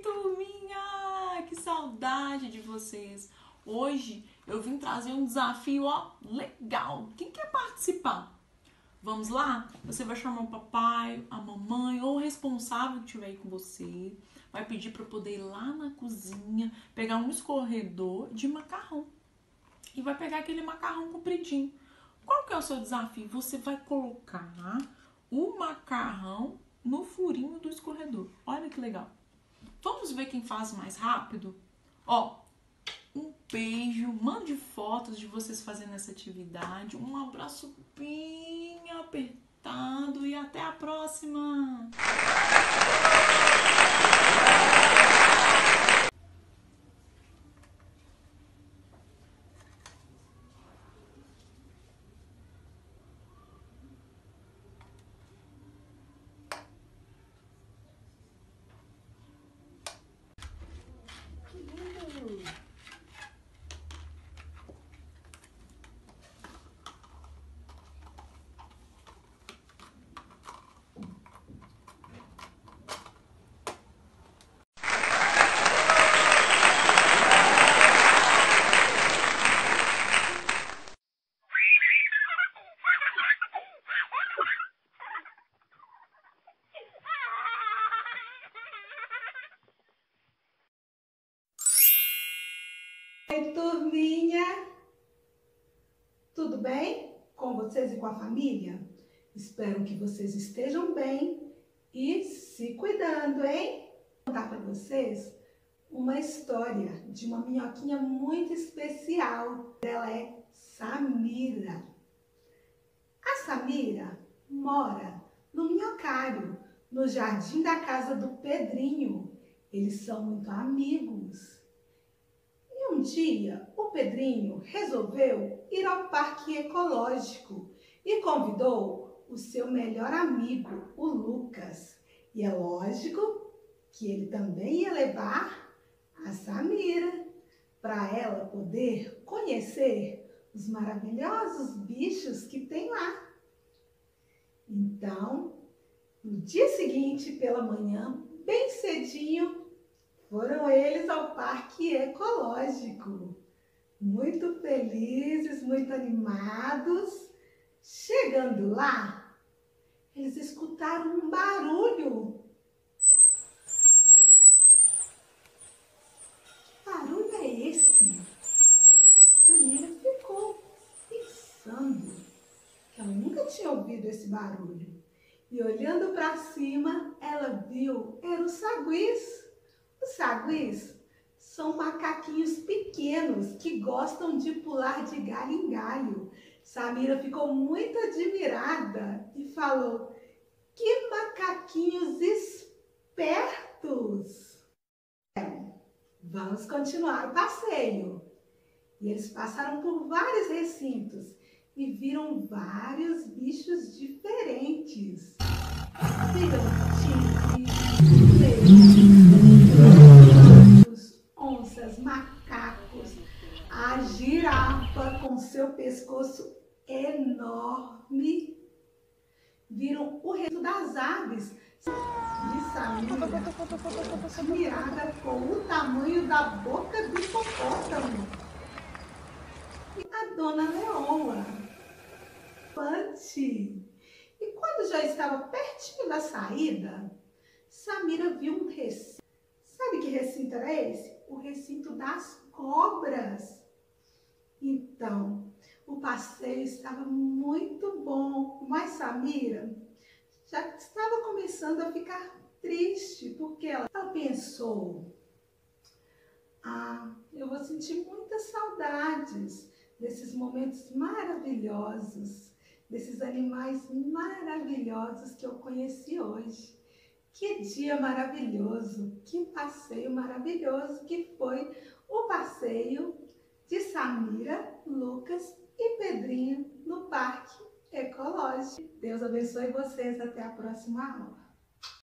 turminha! Que saudade de vocês! Hoje eu vim trazer um desafio, ó, legal! Quem quer participar? Vamos lá? Você vai chamar o papai, a mamãe ou o responsável que estiver aí com você. Vai pedir para poder ir lá na cozinha, pegar um escorredor de macarrão. E vai pegar aquele macarrão compridinho. Qual que é o seu desafio? Você vai colocar o macarrão no furinho do escorredor. Olha que legal. Vamos ver quem faz mais rápido? Ó, um beijo, mande fotos de vocês fazendo essa atividade. Um abraço bem apertado e até a próxima! Oi, turminha! Tudo bem com vocês e com a família? Espero que vocês estejam bem e se cuidando, hein? Vou contar para vocês uma história de uma minhoquinha muito especial. Ela é Samira. A Samira mora no minhocário, no jardim da casa do Pedrinho. Eles são muito amigos. Um dia, o Pedrinho resolveu ir ao parque ecológico e convidou o seu melhor amigo, o Lucas. E é lógico que ele também ia levar a Samira para ela poder conhecer os maravilhosos bichos que tem lá. Então, no dia seguinte, pela manhã, bem cedinho, foram eles ao parque ecológico, muito felizes, muito animados. Chegando lá, eles escutaram um barulho. Que barulho é esse? Samira ficou pensando que ela nunca tinha ouvido esse barulho. E olhando para cima, ela viu, era o saguis. Os saguis são macaquinhos pequenos que gostam de pular de galho em galho. Samira ficou muito admirada e falou: que macaquinhos espertos! Vamos continuar o passeio. E eles passaram por vários recintos e viram vários bichos diferentes. Viram tigres, onças, macacos, a girafa com seu pescoço enorme. Viram o resto das aves. E Samira, admirada com o tamanho da boca do hipopótamo. E a dona Leoa, Pante. E quando já estava pertinho da saída, Samira viu um recinto. Sabe que recinto era esse? O recinto das cobras. Então, o passeio estava muito bom, mas Samira já estava começando a ficar triste, porque ela pensou: eu vou sentir muitas saudades desses momentos maravilhosos, desses animais maravilhosos que eu conheci hoje. Que dia maravilhoso, que passeio maravilhoso que foi o passeio de Samira, Lucas e Pedrinho no Parque Ecológico. Deus abençoe vocês, até a próxima aula.